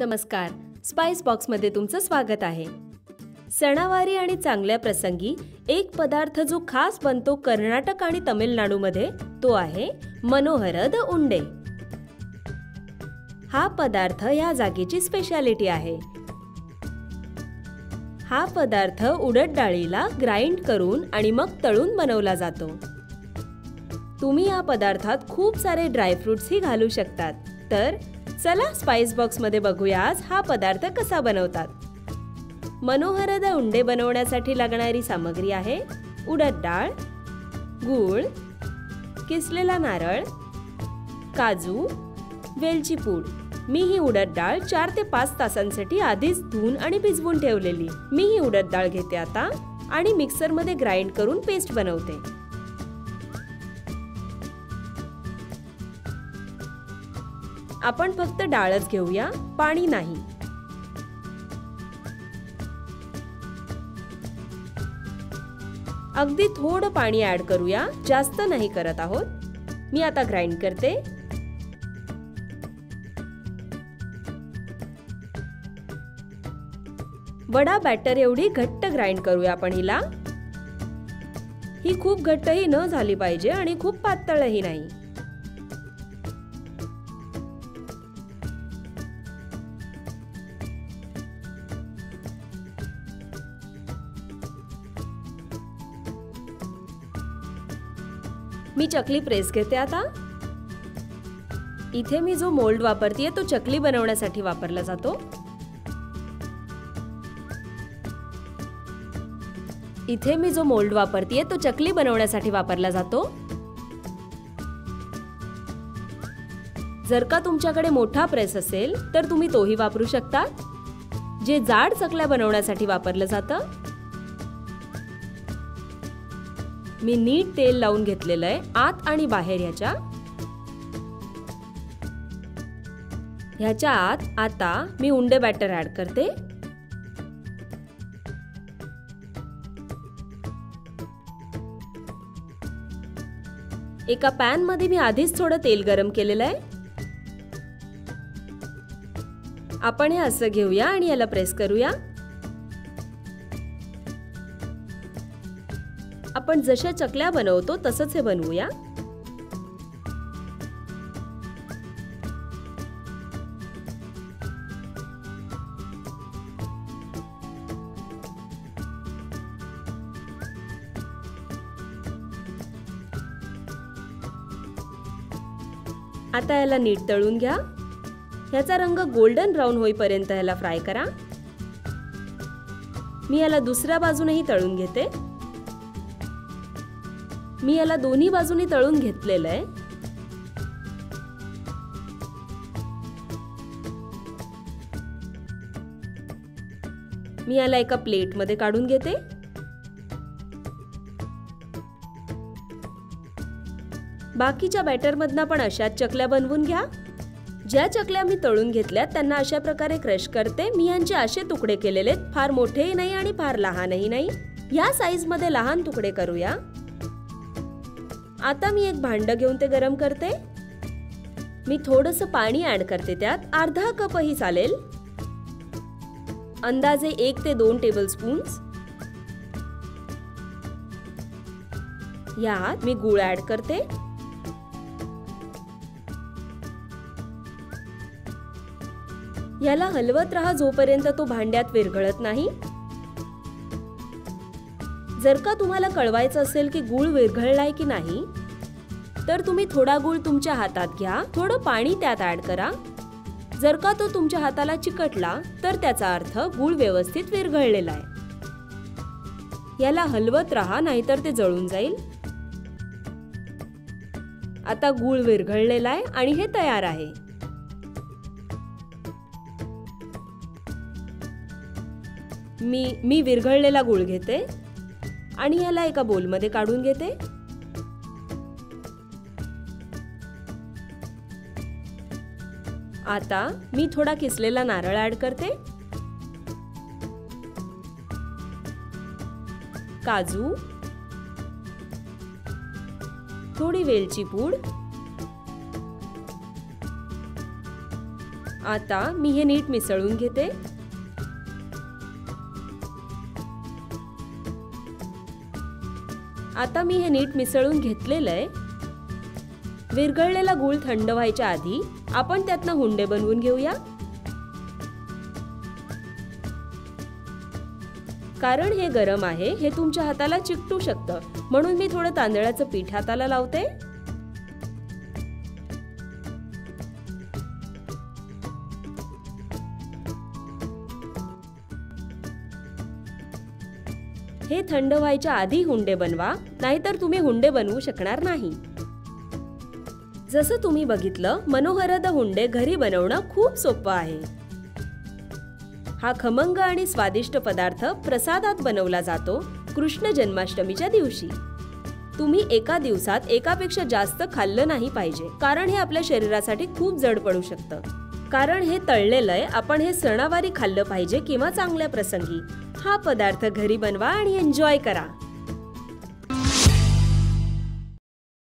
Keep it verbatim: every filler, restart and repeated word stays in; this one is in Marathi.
नमस्कार, स्पाइस बॉक्समध्ये तुमचं स्वागत आहे। सणावारी आणि चांगल्या प्रसंगी एक पदार्थ जो खास बनतो कर्नाटक आणि तमिळनाडूमध्ये तो आहे मनोहरद उंडे। हा पदार्थ या जागेची स्पेशालिटी आहे। हा पदार्थ उडद डाळीला ग्राइंड करून आणि मग तळून बनवला जातो। तुम्ही या पदार्थात खूप सारे ड्राय फ्रूट्स ही घालू शकतात। तर चला स्पाइस बॉक्स मध्ये बघूया आज हा पदार्थ कसा बनवतात। मनोहरद उंडे बनवण्यासाठी लागणारी सामग्री आहे उडद डाळ, गूळ, किसलेला नारळ, काजू, वेलची पूड। मी ही उडद डाळ चार ते पाच तासांसाठी आधीच धुवून आणि भिजवून ठेवलेली। मी ही उडद डाळ घेते आता आणि मिक्सर मध्ये ग्राइंड करून पेस्ट बनवते। आपण फक्त डाळच घेऊया, पाणी नाही। अगदी थोडं पाणी ऍड करूया, जास्त नाही करत आहोत। मी आता ग्राइंड करते। वडा बॅटर एवढी घट्ट ग्राइंड करूया आपण हिला। ही खूप घट्टही न झाली पाहिजे आणि खूप पातळही नाही। मी चकली प्रेस घेते आता। इथे मी जो मोल्ड वापरतेय तो चकली बनवण्यासाठी वापरला जातो। इथे मी जो मोल्ड वापरतेय तो चकली बनवण्यासाठी वापरला जातो। जर का तुमच्याकडे मोठा प्रेस असेल तर तुम्ही तोही वापरू शकता, जे जाड चकल्या बनवण्यासाठी वापरलं जातं। मी नीट तेल लावून घेतलेलं आहे आत आणि बाहेर ह्याच्या। ह्याच्या आत आता मी उंडे बॅटर ऍड करते। एका पॅन मध्ये मी आधीच थोडं तेल गरम केलेलं आहे। आपण हे असं घेऊया आणि याला प्रेस करूया। आपण जशा चकल्या बनवतो तसंच हे बनवूया। आता याला नीट तळून घ्या। ह्याचा रंग गोल्डन ब्राउन होईपर्यंत याला फ्राय करा। मी याला दुसऱ्या बाजूनेही तळून घेते। मी याला दोन्ही बाजूनी तळून घेतलेलं आहे। मी याला एका प्लेट मध्ये काढून घेते। बाकीच्या बॅटर मधनं पण अशाच चकल्या बनवून घ्या। ज्या चकल्या मी तळून घेतल्या त्यांना अशा प्रकारे क्रश करते। मी यांचे असे तुकडे केलेले, फार मोठेही नाही आणि फार लहानही नाही। या साईज मध्ये लहान तुकडे करूया। आता मी एक भांड घेऊन ते गरम करते। मी थोडंसं पाणी ऍड करते, त्यात अर्धा कप ही चालेल। अंदाजे एक ते दोन टेबलस्पून्स। यात मी गूळ ऍड करते। याला हलवत राहा जोपर्यंत तो भांड्यात विरघळत नाही। जर का तुम्हाला कळवायचं असेल की गूळ विरघळलाय की नाही तर तुम्ही थोडा गूळ तुमच्या हातात घ्या, थोडं पाणी त्यात ऍड करा। जर का तो तुमच्या हाताला चिकटला तर त्याचा अर्थ गूळ व्यवस्थित विरघळलेला आहे। याला हलवत राहा, नाहीतर ते जळून जाईल। आता गूळ विरघळलेला आहे आणि हे तयार आहे। मी मी विरघळलेला गूळ घेते आणि याला एका बोलमध्ये काढून घेते। आता मी थोडा किसलेला नारळ ऍड करते, काजू, थोडी वेलची पूड, आता मी हे नीट मिसळून घेते. आता मी हे नीट मिसळून घेतलेलं आहे. विरघळलेला गूळ थंड व्हायच्या आधी आपण त्यातनं हुंडे बनवून घेऊया. कारण हे गरम आहे, हे तुमच्या हाताला चिकटू शकतं, म्हणून मी थोडं तांदळाचं पीठ हाताला लावते. हे थंड व्हायच्या आधी हुंडे बनवा, नाहीतर तुम्ही हुंडे बनवू शकणार नाही. जसं तुम्ही बघितलं, मनोहरद हुंडे घरी बनवणं खूप सोपं आहे. हा खमंग आणि स्वादिष्ट पदार्थ प्रसादात बनवला जातो कृष्ण जन्माष्टमीच्या दिवशी. तुम्ही एका दिवसात एकापेक्षा जास्त खाल्लं नाही पाहिजे, कारण हे आपल्या शरीरासाठी खूप जड पडू शकतं. कारण हे तळलेलं आहे, आपण हे सणावारी खाल्लं पाहिजे किंवा चांगल्या प्रसंगी. हा पदार्थ घरी बनवा आणि एन्जॉय करा.